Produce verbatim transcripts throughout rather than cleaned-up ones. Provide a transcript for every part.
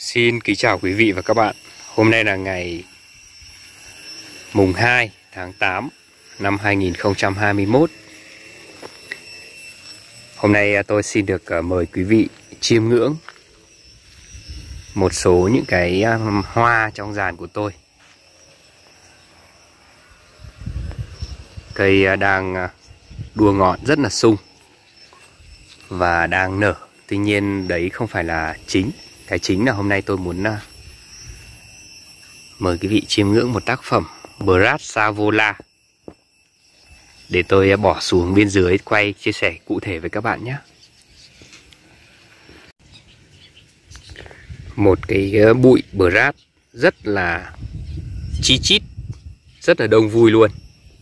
Xin kính chào quý vị và các bạn. Hôm nay là ngày mùng hai tháng tám năm hai nghìn không trăm hai mươi mốt. Hôm nay tôi xin được mời quý vị chiêm ngưỡng một số những cái hoa trong giàn của tôi. Cây đang đua ngọn rất là sung và đang nở. Tuy nhiên đấy không phải là chính. Cái chính là hôm nay tôi muốn uh, mời quý vị chiêm ngưỡng một tác phẩm Brassavola để tôi uh, bỏ xuống bên dưới quay chia sẻ cụ thể với các bạn nhé. Một cái uh, bụi Brass rất là chi chít, rất là đông vui luôn.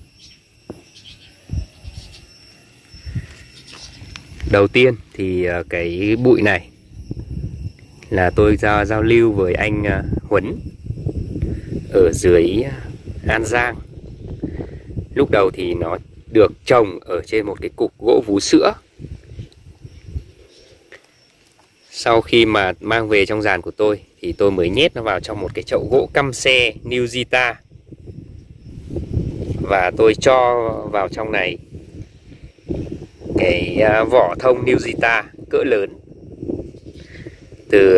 Đầu tiên thì uh, cái bụi này là tôi ra giao lưu với anh Huấn ở dưới An Giang. Lúc đầu thì nó được trồng ở trên một cái cục gỗ vú sữa. Sau khi mà mang về trong giàn của tôi thì tôi mới nhét nó vào trong một cái chậu gỗ căm xe New Zita. Và tôi cho vào trong này cái vỏ thông New Zita cỡ lớn, từ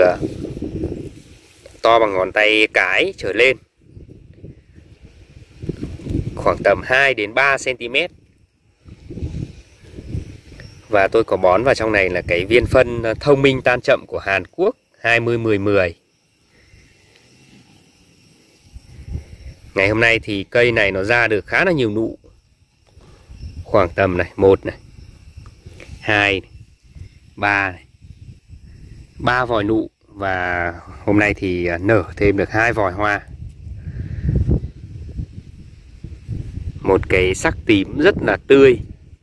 to bằng ngón tay cái trở lên, khoảng tầm hai đến ba xăng ti mét. Và tôi có bón vào trong này là cái viên phân thông minh tan chậm của Hàn Quốc hai mươi mười mười. Ngày hôm nay thì cây này nó ra được khá là nhiều nụ. Khoảng tầm này, một này, hai này, ba này, ba vòi nụ. Và hôm nay thì nở thêm được hai vòi hoa. Một cái sắc tím rất là tươi.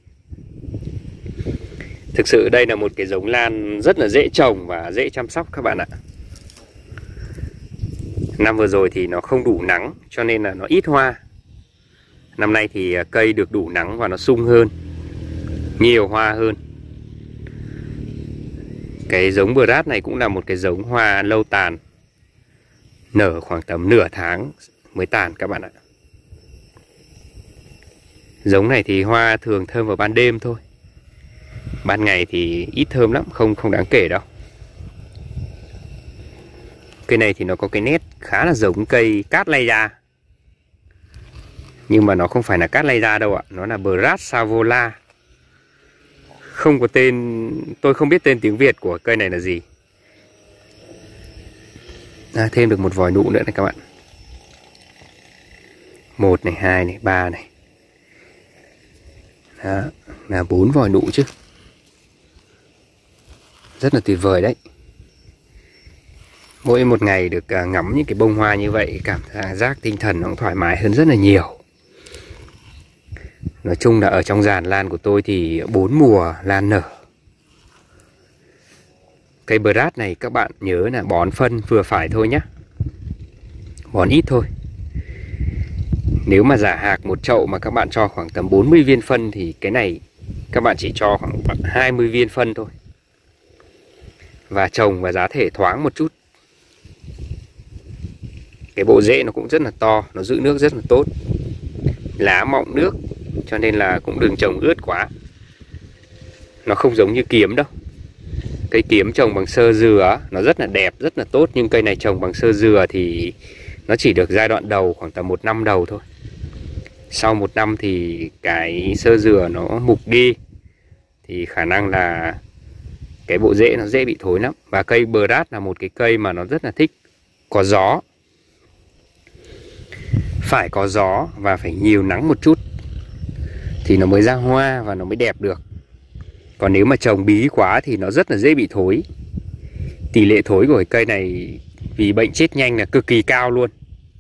Thực sự đây là một cái giống lan rất là dễ trồng và dễ chăm sóc các bạn ạ. Năm vừa rồi thì nó không đủ nắng cho nên là nó ít hoa. Năm nay thì cây được đủ nắng và nó sung hơn, nhiều hoa hơn. Cái giống Brass này cũng là một cái giống hoa lâu tàn, nở khoảng tầm nửa tháng mới tàn các bạn ạ. Giống này thì hoa thường thơm vào ban đêm thôi. Ban ngày thì ít thơm lắm, không không đáng kể đâu. Cây này thì nó có cái nét khá là giống cây Cattleya, nhưng mà nó không phải là Cattleya đâu ạ, nó là Brassavola. Không có tên, tôi không biết tên tiếng Việt của cây này là gì. À, thêm được một vòi nụ nữa này các bạn. Một này, hai này, ba này. Đó, là bốn vòi nụ chứ. Rất là tuyệt vời đấy. Mỗi một ngày được ngắm những cái bông hoa như vậy, cảm giác tinh thần nó cũng thoải mái hơn rất là nhiều. Nói chung là ở trong giàn lan của tôi thì bốn mùa lan nở. Cây Brass này các bạn nhớ là bón phân vừa phải thôi nhé. Bón ít thôi. Nếu mà giả hạc một chậu mà các bạn cho khoảng tầm bốn mươi viên phân thì cái này các bạn chỉ cho khoảng hai mươi viên phân thôi. Và trồng và giá thể thoáng một chút. Cái bộ rễ nó cũng rất là to, nó giữ nước rất là tốt. Lá mọng nước, cho nên là cũng đừng trồng ướt quá. Nó không giống như kiếm đâu. Cây kiếm trồng bằng sơ dừa nó rất là đẹp, rất là tốt. Nhưng cây này trồng bằng sơ dừa thì nó chỉ được giai đoạn đầu, khoảng tầm một năm đầu thôi. Sau một năm thì cái sơ dừa nó mục đi, thì khả năng là cái bộ rễ nó dễ bị thối lắm. Và cây Brass là một cái cây mà nó rất là thích có gió. Phải có gió và phải nhiều nắng một chút thì nó mới ra hoa và nó mới đẹp được. Còn nếu mà trồng bí quá thì nó rất là dễ bị thối. Tỷ lệ thối của cái cây này vì bệnh chết nhanh là cực kỳ cao luôn.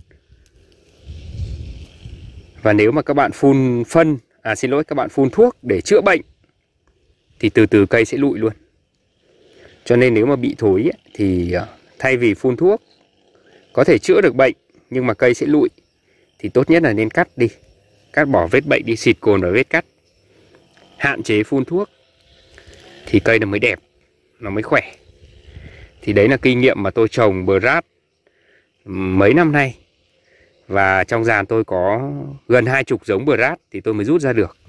Và nếu mà các bạn phun phân, à xin lỗi, các bạn phun thuốc để chữa bệnh thì từ từ cây sẽ lụi luôn. Cho nên nếu mà bị thối thì thay vì phun thuốc có thể chữa được bệnh nhưng mà cây sẽ lụi, thì tốt nhất là nên cắt đi. Cắt bỏ vết bệnh đi, xịt cồn vào vết cắt. Hạn chế phun thuốc thì cây nó mới đẹp, nó mới khỏe. Thì Thì đấy là kinh nghiệm mà tôi trồng bờ rát mấy năm nay. Và trong giàn tôi có gần hai chục giống bờ rát thì tôi mới rút ra được.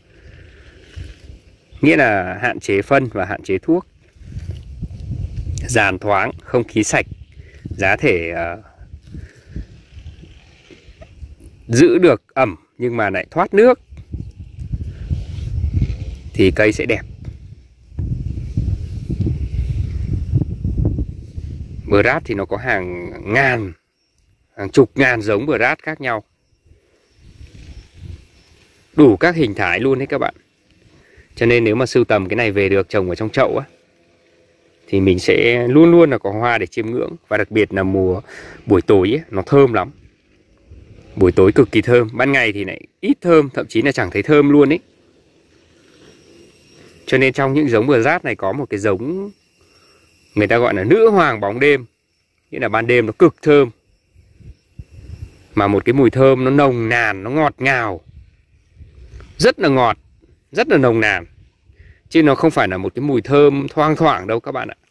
Nghĩa là hạn chế phân và hạn chế thuốc. Giàn thoáng, không khí sạch, giá thể uh, giữ được ẩm nhưng mà lại thoát nước thì cây sẽ đẹp. Bờ rát thì nó có hàng ngàn, hàng chục ngàn giống bờ rát khác nhau, đủ các hình thái luôn đấy các bạn. Cho nên nếu mà sưu tầm cái này về được trồng ở trong chậu á, thì mình sẽ luôn luôn là có hoa để chiêm ngưỡng. Và đặc biệt là mùa buổi tối ấy, nó thơm lắm. Buổi tối cực kỳ thơm, ban ngày thì lại ít thơm, thậm chí là chẳng thấy thơm luôn ấy. Cho nên trong những giống bờ rát này có một cái giống người ta gọi là nữ hoàng bóng đêm. Nghĩa là ban đêm nó cực thơm, mà một cái mùi thơm nó nồng nàn, nó ngọt ngào, rất là ngọt, rất là nồng nàn. Chứ nó không phải là một cái mùi thơm thoang thoảng đâu các bạn ạ.